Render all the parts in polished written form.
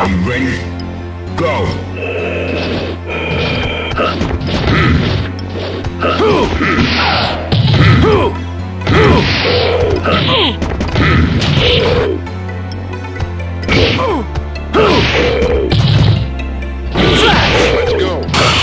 Are you ready? Go! Let's go.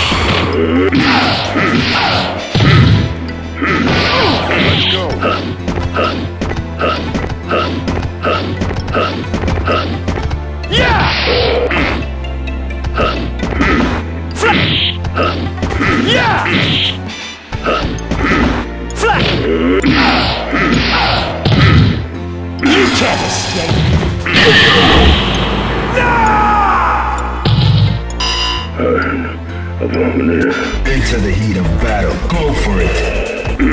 You can't escape. Into the heat of battle. Go for it!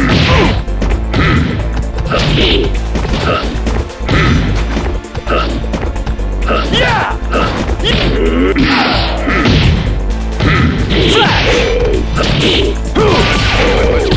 Let's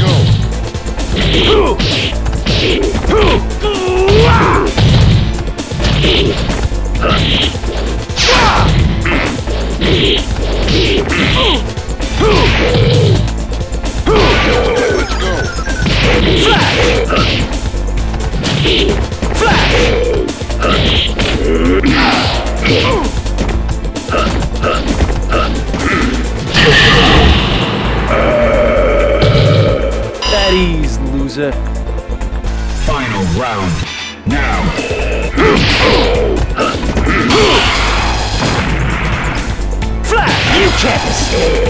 That ease, loser. Final round. Now! You can't escape.